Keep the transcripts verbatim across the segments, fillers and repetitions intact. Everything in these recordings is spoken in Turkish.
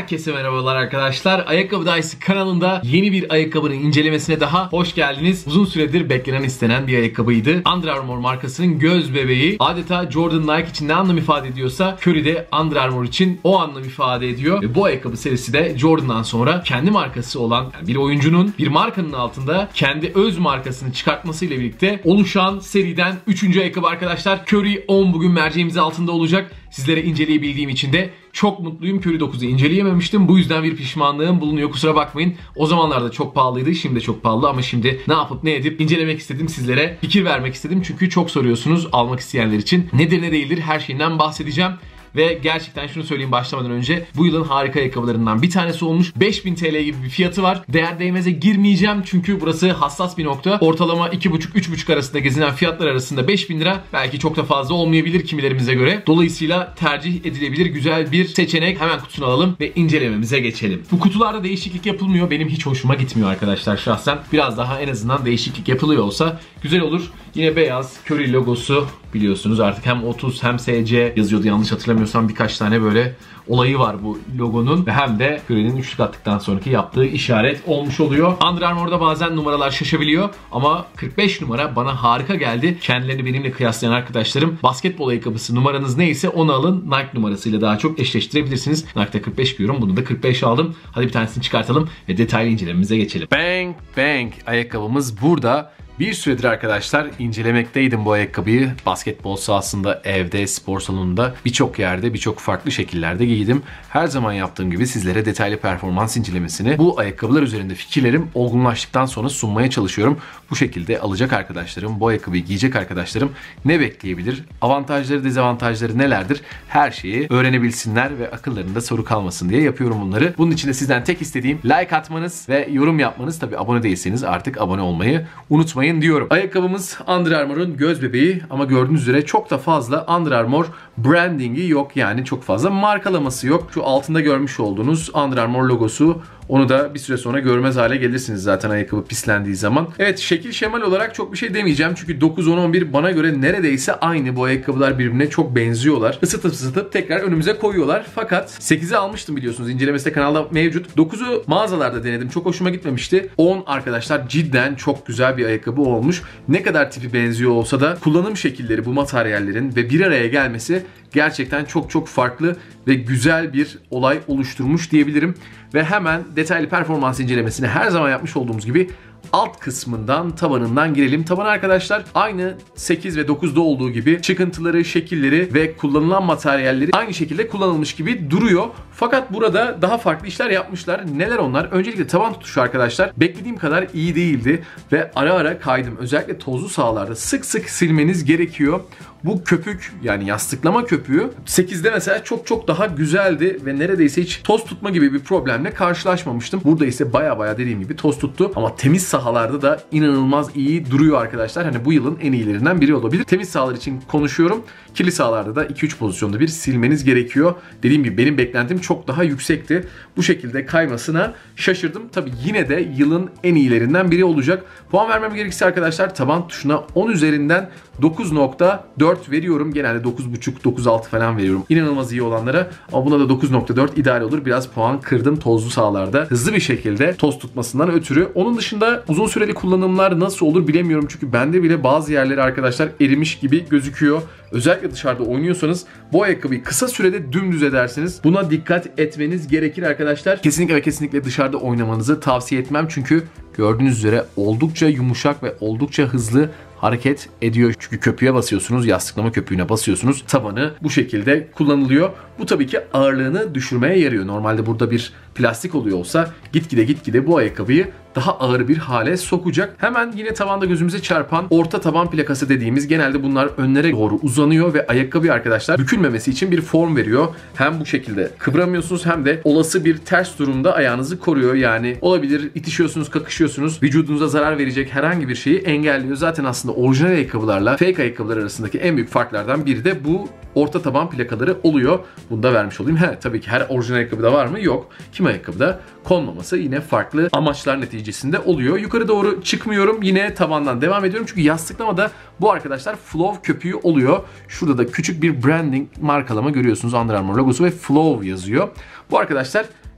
Herkese merhabalar arkadaşlar. Ayakkabı Dayısı kanalında yeni bir ayakkabının incelemesine daha hoş geldiniz. Uzun süredir beklenen istenen bir ayakkabıydı. Under Armour markasının göz bebeği. Adeta Jordan Nike için ne anlam ifade ediyorsa Curry de Under Armour için o anlam ifade ediyor. Ve bu ayakkabı serisi de Jordan'dan sonra kendi markası olan yani bir oyuncunun bir markanın altında kendi öz markasını çıkartmasıyla birlikte oluşan seriden üçüncü ayakkabı arkadaşlar. Curry on bugün merceğimiz altında olacak. Sizlere inceleyebildiğim için de çok mutluyum. Curry dokuzu inceleyememiştim. Bu yüzden bir pişmanlığım bulunuyor. Kusura bakmayın. O zamanlarda çok pahalıydı. Şimdi de çok pahalı ama şimdi ne yapıp ne edip incelemek istedim. Sizlere fikir vermek istedim. Çünkü çok soruyorsunuz almak isteyenler için. Nedir ne değildir her şeyinden bahsedeceğim. Ve gerçekten şunu söyleyeyim başlamadan önce, bu yılın harika ayakkabılarından bir tanesi olmuş. beş bin T L gibi bir fiyatı var. Değer değmeze girmeyeceğim çünkü burası hassas bir nokta. Ortalama iki buçuk üç buçuk arasında gezinen fiyatlar arasında beş bin lira belki çok da fazla olmayabilir kimilerimize göre. Dolayısıyla tercih edilebilir güzel bir seçenek. Hemen kutusunu alalım ve incelememize geçelim. Bu kutularda değişiklik yapılmıyor. Benim hiç hoşuma gitmiyor arkadaşlar şahsen. Biraz daha en azından değişiklik yapılıyor olsa güzel olur. Yine beyaz Curry logosu, biliyorsunuz artık hem otuz hem S C yazıyordu yanlış hatırlamıyorsam, birkaç tane böyle olayı var bu logonun ve hem de Curry'nin üçlük attıktan sonraki yaptığı işaret olmuş oluyor. Under Armour'da bazen numaralar şaşabiliyor ama kırk beş numara bana harika geldi. Kendilerini benimle kıyaslayan arkadaşlarım, basketbol ayakkabısı numaranız neyse onu alın, Nike numarasıyla daha çok eşleştirebilirsiniz. Nike'da kırk beş giyiyorum, bunu da kırk beş aldım. Hadi bir tanesini çıkartalım ve detaylı incelememize geçelim. Bang bang ayakkabımız burada. Bir süredir arkadaşlar incelemekteydim bu ayakkabıyı. Basketbol sahasında, evde, spor salonunda, birçok yerde, birçok farklı şekillerde giydim. Her zaman yaptığım gibi sizlere detaylı performans incelemesini bu ayakkabılar üzerinde fikirlerim olgunlaştıktan sonra sunmaya çalışıyorum. Bu şekilde alacak arkadaşlarım, bu ayakkabıyı giyecek arkadaşlarım ne bekleyebilir? Avantajları, dezavantajları nelerdir? Her şeyi öğrenebilsinler ve akıllarında soru kalmasın diye yapıyorum bunları. Bunun için de sizden tek istediğim like atmanız ve yorum yapmanız. Tabii abone değilseniz artık abone olmayı unutmayın diyorum. Ayakkabımız Under Armour'un göz bebeği ama gördüğünüz üzere çok da fazla Under Armour brandingi yok, yani çok fazla markalaması yok. Şu altında görmüş olduğunuz Under Armour logosu, onu da bir süre sonra görmez hale gelirsiniz zaten ayakkabı pislendiği zaman. Evet, şekil şemal olarak çok bir şey demeyeceğim çünkü dokuz on on bir bana göre neredeyse aynı. Bu ayakkabılar birbirine çok benziyorlar. Isıtıp ısıtıp tekrar önümüze koyuyorlar. Fakat sekizi almıştım biliyorsunuz, incelemesi de kanalda mevcut. dokuzu mağazalarda denedim, çok hoşuma gitmemişti. on arkadaşlar cidden çok güzel bir ayakkabı olmuş. Ne kadar tipi benziyor olsa da kullanım şekilleri bu materyallerin ve bir araya gelmesi gerçekten çok çok farklı ve güzel bir olay oluşturmuş diyebilirim. Ve hemen detaylı performans incelemesini her zaman yapmış olduğumuz gibi alt kısmından, tabanından girelim. Taban arkadaşlar aynı sekiz ve dokuzda olduğu gibi çıkıntıları, şekilleri ve kullanılan materyalleri aynı şekilde kullanılmış gibi duruyor. Fakat burada daha farklı işler yapmışlar. Neler onlar? Öncelikle taban tutuşu arkadaşlar beklediğim kadar iyi değildi ve ara ara kaydım. Özellikle tozlu sahalarda sık sık silmeniz gerekiyor. Bu köpük, yani yastıklama köpüğü sekizde mesela çok çok daha güzeldi ve neredeyse hiç toz tutma gibi bir problemle karşılaşmamıştım. Burada ise baya baya dediğim gibi toz tuttu ama temiz sahalarda da inanılmaz iyi duruyor arkadaşlar. Hani bu yılın en iyilerinden biri olabilir. Temiz sahalar için konuşuyorum. Kirli sahalarda da iki üç pozisyonda bir silmeniz gerekiyor. Dediğim gibi benim beklentim çok daha yüksekti. Bu şekilde kaymasına şaşırdım. Tabii yine de yılın en iyilerinden biri olacak. Puan vermem gerekirse arkadaşlar taban tuşuna on üzerinden dokuz nokta dört veriyorum. Genelde dokuz buçuk dokuz altı falan veriyorum İnanılmaz iyi olanlara. Ama buna da dokuz nokta dört ideal olur. Biraz puan kırdım tozlu sahalarda. Hızlı bir şekilde toz tutmasından ötürü. Onun dışında uzun süreli kullanımlar nasıl olur bilemiyorum. Çünkü bende bile bazı yerleri arkadaşlar erimiş gibi gözüküyor. Özellikle dışarıda oynuyorsanız bu ayakkabıyı kısa sürede dümdüz edersiniz. Buna dikkat etmeniz gerekir arkadaşlar. Kesinlikle ve kesinlikle dışarıda oynamanızı tavsiye etmem. Çünkü gördüğünüz üzere oldukça yumuşak ve oldukça hızlı hareket ediyor. Çünkü köpüğe basıyorsunuz, yastıklama köpüğüne basıyorsunuz. Tabanı bu şekilde kullanılıyor. Bu tabii ki ağırlığını düşürmeye yarıyor. Normalde burada bir plastik oluyor olsa gitgide gitgide bu ayakkabıyı daha ağır bir hale sokacak. Hemen yine tavanda gözümüze çarpan orta taban plakası dediğimiz, genelde bunlar önlere doğru uzanıyor ve ayakkabı arkadaşlar bükülmemesi için bir form veriyor. Hem bu şekilde kıvıramıyorsunuz hem de olası bir ters durumda ayağınızı koruyor. Yani olabilir itişiyorsunuz, kakışıyorsunuz, vücudunuza zarar verecek herhangi bir şeyi engelliyor. Zaten aslında orijinal ayakkabılarla fake ayakkabılar arasındaki en büyük farklardan biri de bu orta taban plakaları oluyor. Bunu da vermiş olayım. He, tabii ki her orijinal ayakkabıda var mı? Yok. Kim ayakkabıda konmaması yine farklı amaçlar neticesinde oluyor. Yukarı doğru çıkmıyorum. Yine tabandan devam ediyorum. Çünkü yastıklamada bu arkadaşlar Flow köpüğü oluyor. Şurada da küçük bir branding markalama görüyorsunuz. Under Armour logosu ve Flow yazıyor. Bu arkadaşlar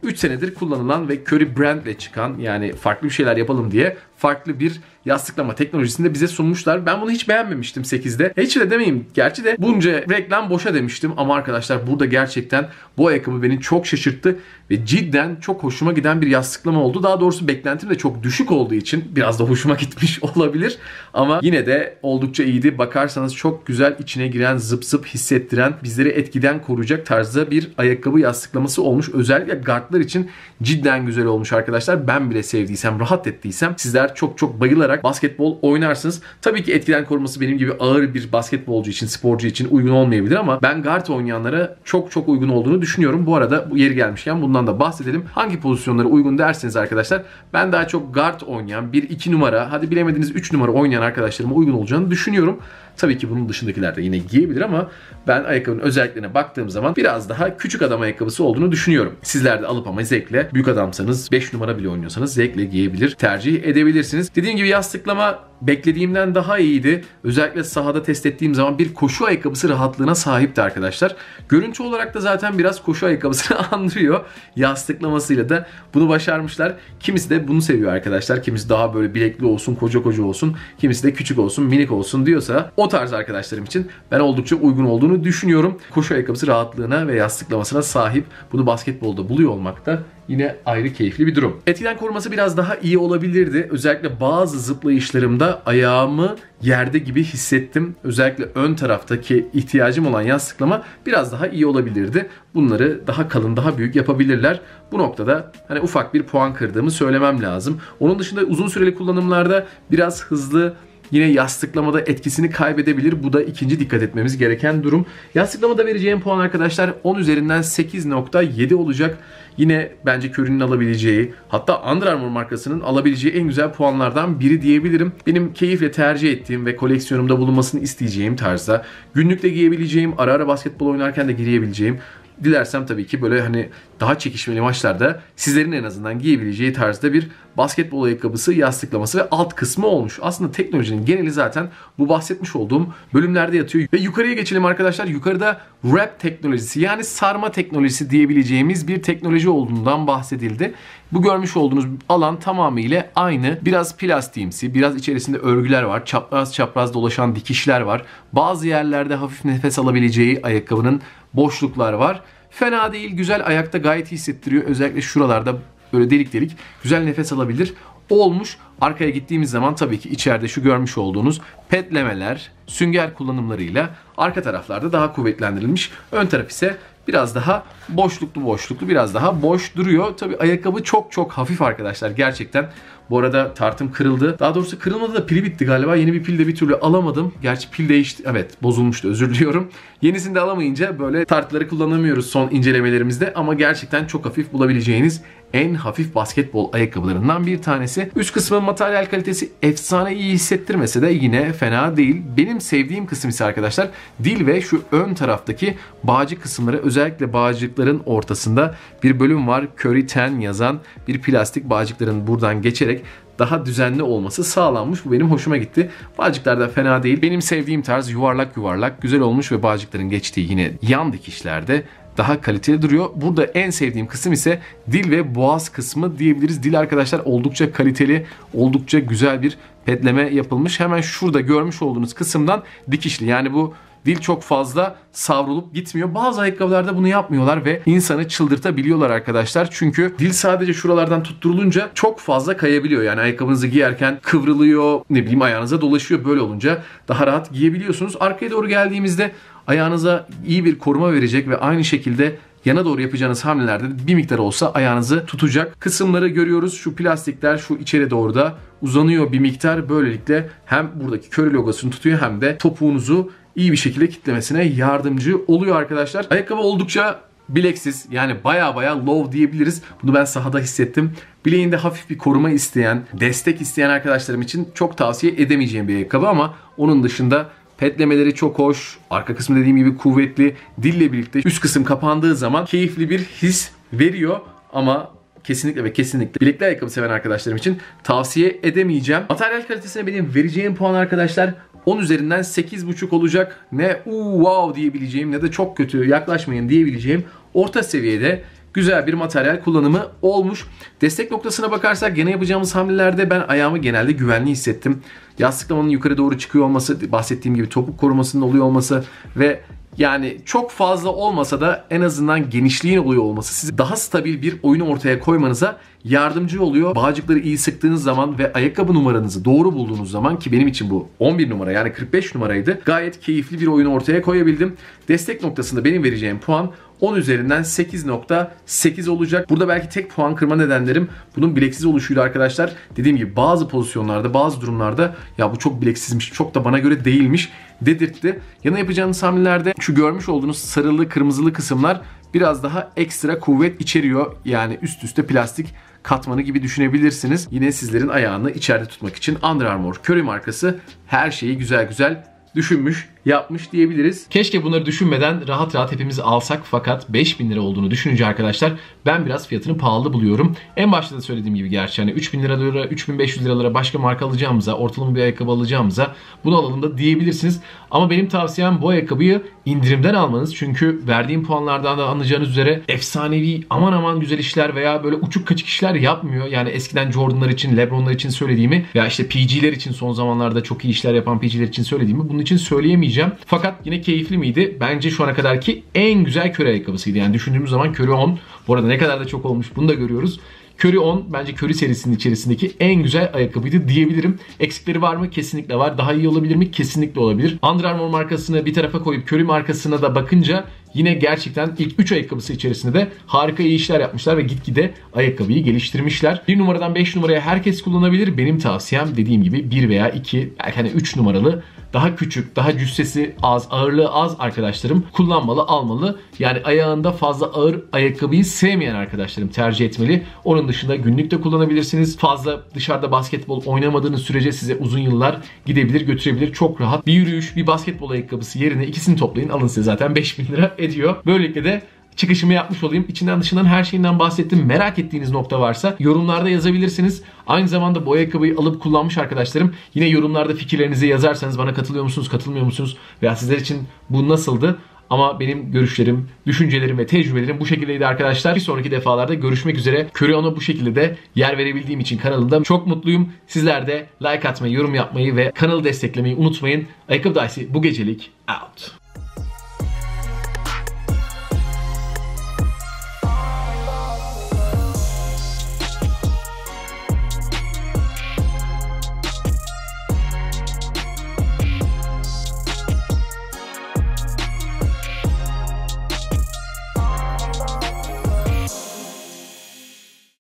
üç senedir kullanılan ve Curry brandle çıkan, yani farklı bir şeyler yapalım diye farklı bir yastıklama teknolojisini de bize sunmuşlar. Ben bunu hiç beğenmemiştim sekizde. Hiç de demeyeyim. Gerçi de bunca reklam boşa demiştim. Ama arkadaşlar burada gerçekten bu ayakkabı beni çok şaşırttı. Ve cidden çok hoşuma giden bir yastıklama oldu. Daha doğrusu beklentim de çok düşük olduğu için biraz da hoşuma gitmiş olabilir. Ama yine de oldukça iyiydi. Bakarsanız çok güzel, içine giren, zıp zıp hissettiren, bizleri etkiden koruyacak tarzda bir ayakkabı yastıklaması olmuş. Özellikle guardlar için cidden güzel olmuş arkadaşlar. Ben bile sevdiysem, rahat ettiysem sizler çok çok bayılarak basketbol oynarsınız. Tabii ki etkiden koruması benim gibi ağır bir basketbolcu için, sporcu için uygun olmayabilir ama ben guard oynayanlara çok çok uygun olduğunu düşünüyorum. Bu arada bu yeri gelmişken bundan da bahsedelim. Hangi pozisyonlara uygun derseniz arkadaşlar, ben daha çok guard oynayan, bir iki numara, hadi bilemediniz üç numara oynayan arkadaşlarıma uygun olacağını düşünüyorum. Tabii ki bunun dışındakiler de yine giyebilir ama ben ayakkabının özelliklerine baktığım zaman biraz daha küçük adam ayakkabısı olduğunu düşünüyorum. Sizler de alıp ama zevkle, büyük adamsanız, beş numara bile oynuyorsanız zevkle giyebilir, tercih edebilirsiniz. Dediğim gibi yastıklama beklediğimden daha iyiydi. Özellikle sahada test ettiğim zaman bir koşu ayakkabısı rahatlığına sahipti arkadaşlar. Görüntü olarak da zaten biraz koşu ayakkabısını andırıyor. Yastıklamasıyla da bunu başarmışlar. Kimisi de bunu seviyor arkadaşlar. Kimisi daha böyle bilekli olsun, koca koca olsun. Kimisi de küçük olsun, minik olsun diyorsa o tarz arkadaşlarım için ben oldukça uygun olduğunu düşünüyorum. Koşu ayakkabısı rahatlığına ve yastıklamasına sahip. Bunu basketbolda buluyor olmak da yine ayrı keyifli bir durum. Etkiden koruması biraz daha iyi olabilirdi. Özellikle bazı zıplayışlarımda ayağımı yerde gibi hissettim. Özellikle ön taraftaki ihtiyacım olan yastıklama biraz daha iyi olabilirdi. Bunları daha kalın, daha büyük yapabilirler. Bu noktada hani ufak bir puan kırdığımı söylemem lazım. Onun dışında uzun süreli kullanımlarda biraz hızlı, yine yastıklamada etkisini kaybedebilir. Bu da ikinci dikkat etmemiz gereken durum. Yastıklamada vereceğim puan arkadaşlar on üzerinden sekiz nokta yedi olacak. Yine bence Curry'nin alabileceği, hatta Under Armour markasının alabileceği en güzel puanlardan biri diyebilirim. Benim keyifle tercih ettiğim ve koleksiyonumda bulunmasını isteyeceğim tarzda, günlükte giyebileceğim, ara ara basketbol oynarken de giyebileceğim, dilersem tabii ki böyle hani daha çekişmeli maçlarda sizlerin en azından giyebileceği tarzda bir basketbol ayakkabısı, yastıklaması ve alt kısmı olmuş. Aslında teknolojinin geneli zaten bu bahsetmiş olduğum bölümlerde yatıyor. Ve yukarıya geçelim arkadaşlar. Yukarıda wrap teknolojisi, yani sarma teknolojisi diyebileceğimiz bir teknoloji olduğundan bahsedildi. Bu görmüş olduğunuz alan tamamıyla aynı. Biraz plastiğimsi, biraz içerisinde örgüler var. Çapraz çapraz dolaşan dikişler var. Bazı yerlerde hafif nefes alabileceği ayakkabının boşluklar var. Fena değil, güzel, ayakta gayet iyi hissettiriyor. Özellikle şuralarda böyle delik delik güzel nefes alabilir olmuş. Arkaya gittiğimiz zaman tabii ki içeride şu görmüş olduğunuz petlemeler, sünger kullanımlarıyla arka taraflarda daha kuvvetlendirilmiş. Ön taraf ise biraz daha boşluklu boşluklu, biraz daha boş duruyor. Tabii ayakkabı çok çok hafif arkadaşlar gerçekten. Bu arada tartım kırıldı. Daha doğrusu kırılmadı da pili bitti galiba. Yeni bir pil de bir türlü alamadım. Gerçi pil değişti. Evet, bozulmuştu, özür diliyorum. Yenisini de alamayınca böyle tartları kullanamıyoruz son incelemelerimizde. Ama gerçekten çok hafif, bulabileceğiniz en hafif basketbol ayakkabılarından bir tanesi. Üst kısmı materyal kalitesi efsane iyi hissettirmese de yine fena değil. Benim sevdiğim kısım ise arkadaşlar dil ve şu ön taraftaki bağcık kısımları. Özellikle bağcıkların ortasında bir bölüm var. Curry on yazan bir plastik, bağcıkların buradan geçerek daha düzenli olması sağlanmış. Bu benim hoşuma gitti. Bağcıklar da fena değil. Benim sevdiğim tarz yuvarlak yuvarlak güzel olmuş ve bağcıkların geçtiği yine yan dikişlerde daha kaliteli duruyor. Burada en sevdiğim kısım ise dil ve boğaz kısmı diyebiliriz. Dil arkadaşlar oldukça kaliteli, oldukça güzel bir petleme yapılmış. Hemen şurada görmüş olduğunuz kısımdan dikişli. Yani bu dil çok fazla savrulup gitmiyor. Bazı ayakkabılarda bunu yapmıyorlar ve insanı çıldırtabiliyorlar arkadaşlar. Çünkü dil sadece şuralardan tutturulunca çok fazla kayabiliyor. Yani ayakkabınızı giyerken kıvrılıyor, ne bileyim ayağınıza dolaşıyor. Böyle olunca daha rahat giyebiliyorsunuz. Arkaya doğru geldiğimizde ayağınıza iyi bir koruma verecek ve aynı şekilde yana doğru yapacağınız hamlelerde bir miktar olsa ayağınızı tutacak kısımları görüyoruz. Şu plastikler şu içeri doğru da uzanıyor bir miktar. Böylelikle hem buradaki Curry logosunu tutuyor hem de topuğunuzu iyi bir şekilde kitlemesine yardımcı oluyor arkadaşlar. Ayakkabı oldukça bileksiz, yani baya baya low diyebiliriz. Bunu ben sahada hissettim. Bileğinde hafif bir koruma isteyen, destek isteyen arkadaşlarım için çok tavsiye edemeyeceğim bir ayakkabı ama onun dışında petlemeleri çok hoş. Arka kısmı dediğim gibi kuvvetli. Dille birlikte üst kısım kapandığı zaman keyifli bir his veriyor ama kesinlikle ve kesinlikle bilekli ayakkabı seven arkadaşlarım için tavsiye edemeyeceğim. Materyal kalitesine benim vereceğim puan arkadaşlar on üzerinden sekiz buçuk olacak. Ne uuu wow diyebileceğim ne de çok kötü yaklaşmayın diyebileceğim orta seviyede güzel bir materyal kullanımı olmuş. Destek noktasına bakarsak gene yapacağımız hamlelerde ben ayağımı genelde güvenli hissettim. Yastıklamanın yukarı doğru çıkıyor olması, bahsettiğim gibi topuk korumasının oluyor olması ve yani çok fazla olmasa da en azından genişliğin oluyor olması size daha stabil bir oyunu ortaya koymanıza yardımcı oluyor. Bağcıkları iyi sıktığınız zaman ve ayakkabı numaranızı doğru bulduğunuz zaman, ki benim için bu on bir numara yani kırk beş numaraydı, gayet keyifli bir oyunu ortaya koyabildim. Destek noktasında benim vereceğim puan on üzerinden sekiz nokta sekiz olacak. Burada belki tek puan kırma nedenlerim bunun bileksiz oluşuydu arkadaşlar. Dediğim gibi bazı pozisyonlarda, bazı durumlarda ya bu çok bileksizmiş, çok da bana göre değilmiş dedirtti. Yana yapacağınız hamlelerde şu görmüş olduğunuz sarılı kırmızılı kısımlar biraz daha ekstra kuvvet içeriyor. Yani üst üste plastik katmanı gibi düşünebilirsiniz. Yine sizlerin ayağını içeride tutmak için Under Armour Curry markası her şeyi güzel güzel düşünmüş, yapmış diyebiliriz. Keşke bunları düşünmeden rahat rahat hepimiz alsak, fakat beş bin lira olduğunu düşününce arkadaşlar ben biraz fiyatını pahalı buluyorum. En başta da söylediğim gibi gerçi hani üç bin liralara, üç bin beş yüz liralara başka marka alacağımıza, ortalama bir ayakkabı alacağımıza bunu alalım da diyebilirsiniz. Ama benim tavsiyem bu ayakkabıyı indirimden almanız. Çünkü verdiğim puanlardan da anlayacağınız üzere efsanevi, aman aman güzel işler veya böyle uçuk kaçık işler yapmıyor. Yani eskiden Jordan'lar için, LeBron'lar için söylediğimi veya işte P G'ler için, son zamanlarda çok iyi işler yapan P G'ler için söylediğimi bunun için söyleyemeyeceğim. Fakat yine keyifli miydi? Bence şu ana kadarki en güzel Curry ayakkabısıydı. Yani düşündüğümüz zaman Curry on. Bu arada ne kadar da çok olmuş bunu da görüyoruz. Curry on bence Curry serisinin içerisindeki en güzel ayakkabıydı diyebilirim. Eksikleri var mı? Kesinlikle var. Daha iyi olabilir mi? Kesinlikle olabilir. Under Armour markasını bir tarafa koyup Curry markasına da bakınca yine gerçekten ilk üç ayakkabısı içerisinde de harika iyi işler yapmışlar ve gitgide ayakkabıyı geliştirmişler. bir numaradan beş numaraya herkes kullanabilir. Benim tavsiyem dediğim gibi bir veya iki, belki hani üç numaralı, daha küçük, daha cüssesi az, ağırlığı az arkadaşlarım kullanmalı, almalı. Yani ayağında fazla ağır ayakkabıyı sevmeyen arkadaşlarım tercih etmeli. Onun dışında günlük de kullanabilirsiniz. Fazla dışarıda basketbol oynamadığınız sürece size uzun yıllar gidebilir, götürebilir. Çok rahat. Bir yürüyüş, bir basketbol ayakkabısı yerine ikisini toplayın. Alın size zaten beş bin lira ediyor. Böylelikle de çıkışımı yapmış olayım. İçinden dışından her şeyinden bahsettim. Merak ettiğiniz nokta varsa yorumlarda yazabilirsiniz. Aynı zamanda bu ayakkabıyı alıp kullanmış arkadaşlarım yine yorumlarda fikirlerinizi yazarsanız, bana katılıyor musunuz, katılmıyor musunuz veya sizler için bu nasıldı? Ama benim görüşlerim, düşüncelerim ve tecrübelerim bu şekildeydi arkadaşlar. Bir sonraki defalarda görüşmek üzere. Curry on'a bu şekilde de yer verebildiğim için kanalımda çok mutluyum. Sizler de like atmayı, yorum yapmayı ve kanalı desteklemeyi unutmayın. Ayakkabı Dicey bu gecelik out.